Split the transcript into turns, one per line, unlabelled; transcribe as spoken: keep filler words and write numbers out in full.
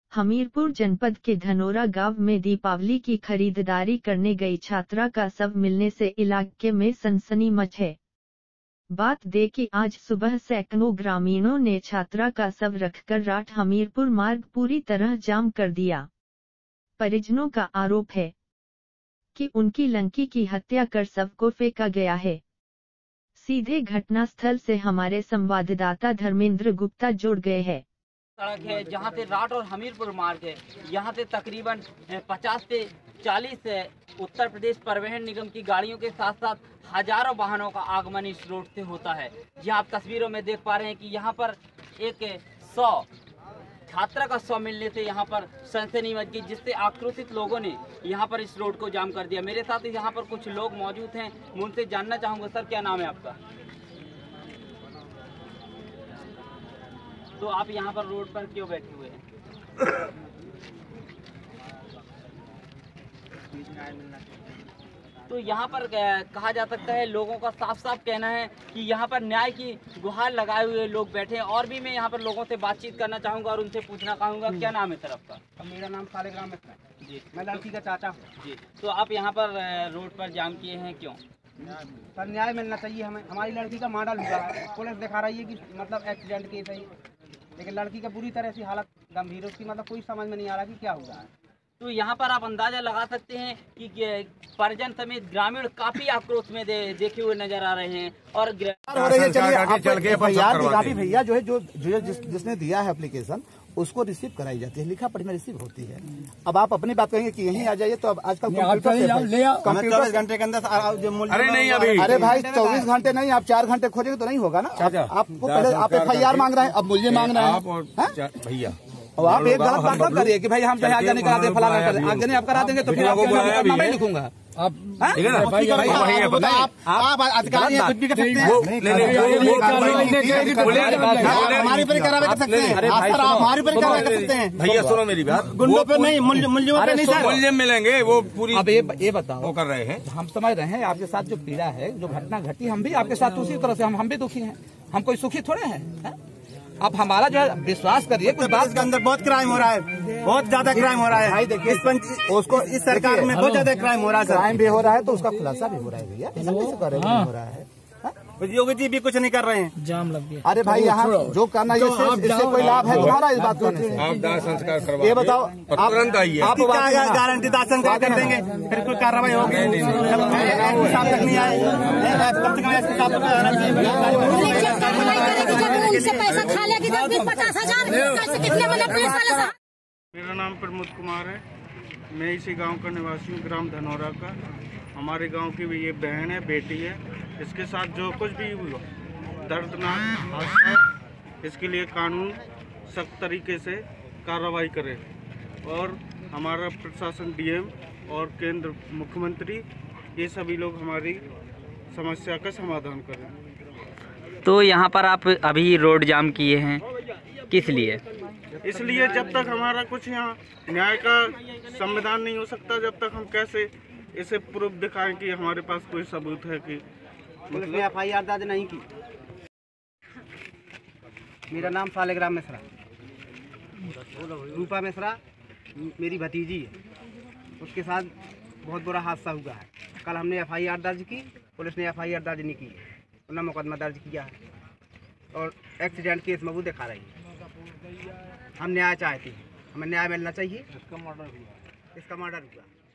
हमीरपुर जनपद के धनोरा गांव में दीपावली की खरीदारी करने गई छात्रा का शव मिलने से इलाके में सनसनी मच है। बात दे कि आज सुबह सैकड़ों ग्रामीणों ने छात्रा का शव रखकर राठ हमीरपुर मार्ग पूरी तरह जाम कर दिया। परिजनों का आरोप है कि उनकी लड़की की हत्या कर शव को फेंका गया है। सीधे घटनास्थल से हमारे संवाददाता धर्मेंद्र गुप्ता जुड़ गए हैं।
सड़क है जहाँ से राठ और हमीरपुर मार्ग है, यहाँ से तकरीबन पचास से चालीस उत्तर प्रदेश परिवहन निगम की गाड़ियों के साथ साथ हजारों वाहनों का आगमन इस रोड से होता है। जहाँ आप तस्वीरों में देख पा रहे हैं कि यहाँ पर एक सौ छात्रा का शव मिलने से यहाँ पर सनसनी मच गई, जिससे आक्रोशित लोगों ने यहाँ पर इस रोड को जाम कर दिया। मेरे साथ यहाँ पर कुछ लोग मौजूद हैं, मैं उनसे जानना चाहूँगा। सर, क्या नाम है आपका? तो आप यहाँ पर रोड पर क्यों बैठे हुए हैं? तो यहाँ पर कहा जा सकता है, लोगों का साफ साफ कहना है कि यहाँ पर न्याय की गुहार लगाए हुए लोग बैठे हैं। और भी मैं यहाँ पर लोगों से बातचीत करना चाहूँगा और उनसे पूछना चाहूँगा, क्या नाम है सर आपका?
मेरा नाम सालेग्राम है जी, मैं लड़की का चाचा हूँ
जी। तो आप यहाँ पर रोड पर जाम किए हैं, क्यों?
सर, न्याय मिलना चाहिए हमें। हमारी लड़की का मर्डर हुआ है, पुलिस दिखा रही है कि मतलब एक्सीडेंट केस है, लेकिन लड़की का बुरी तरह से हालत गंभीर है, उसकी मतलब कोई समझ में नहीं आ रहा कि क्या हुआ है।
तो यहाँ पर आप अंदाजा लगा सकते हैं कि परिजन समेत ग्रामीण काफी आक्रोश में दे, देखे हुए नजर आ रहे हैं और
हो रही है। चलिए भैया जो है जो जो जिस, जिसने दिया है एप्लीकेशन उसको रिसीव कराई जाती है, लिखा पढ़ना रिसीव होती है। अब आप अपनी बात कहेंगे कि यहीं आ जाइए, तो अब आजकल चौबीस घंटे के अंदर अरे नहीं अभी अरे भाई चौबीस घंटे नहीं, आप चार घंटे खोजेंगे तो नहीं होगा ना। आपको पहले आप एफ आई आर मांग रहे हैं, अब मूल्य मांग रहे हैं भैया। अब आप एक गलत बात मत करिए कि भाई हम चाहे आगे करा दें, फलाना कर दें। आगे आप करा देंगे तो फिर आपका नाम नहीं लिखूंगा। आप आप अधिकारी कुछ भी कर सकते हैं, हमारी पर कार्रवाई कर सकते हैं, हमारी पर कार्रवाई कर सकते हैं। भैया सुनो मेरी बात, गुंडों पे नहीं, मूल्यों पे नहीं सर, मूल्य मिलेंगे वो पूरी। अब ये ये बताओ, वो कर रहे हैं, हम समझ रहे हैं आपके साथ जो पीड़ा है, जो घटना घटी, हम भी आपके साथ उसी तरह से हम हम भी दुखी हैं। हम कोई सुखी थोड़े हैं। आप हमारा जो है विश्वास करिए, कुछ बात के अंदर बहुत क्राइम हो रहा है, बहुत ज्यादा क्राइम हो रहा है भाई। देखिए उसको इस सरकार में बहुत ज्यादा क्राइम हो रहा है, क्राइम भी हो रहा है तो उसका खुलासा भी हो रहा है भैया, ऐसा कैसे कर रहे हैं? हो रहा है योगी जी भी कुछ नहीं कर रहे हैं, जाम लग गया। अरे भाई यहाँ जो करना है इससे कोई लाभ है तुम्हारा इस बात करने से? आप दाह संस्कार करवा, ये बताओ आप तुरंत आइए, आप गारंटी दाह संस्कार कर देंगे, फिर कोई कार्रवाई होगी? साफ तक नहीं आए, कम से कम इसके साथ
मेरा नाम प्रमोद कुमार है, मैं इसी गांव का निवासी हूँ, ग्राम धनौरा का। हमारे गांव की भी ये बहन है, बेटी है। इसके साथ जो कुछ भी हुआ दर्दनाक हादसा, इसके लिए कानून सख्त तरीके से कार्रवाई करे और हमारा प्रशासन डीएम और केंद्र मुख्यमंत्री ये सभी लोग हमारी समस्या का समाधान करें।
तो यहाँ पर आप अभी रोड जाम किए हैं, किस लिए?
इसलिए जब तक हमारा कुछ यहाँ न्याय का संविधान नहीं हो सकता, जब तक हम कैसे इसे प्रूफ दिखाएं कि हमारे पास कोई सबूत है कि
पुलिस ने एफ आई आर दर्ज नहीं की। मेरा नाम सालेग्राम मिश्रा, रूपा मिश्रा मेरी भतीजी है, उसके साथ बहुत बुरा हादसा हुआ है। कल हमने एफ आई आर दर्ज की, पुलिस ने एफ आई आर दर्ज नहीं की, उन्होंने मुकदमा दर्ज किया है और एक्सीडेंट केस में वो दिखा रही है। हम न्याय चाहते हैं, हमें न्याय मिलना चाहिए। इसका मर्डर हुआ इसका मर्डर हुआ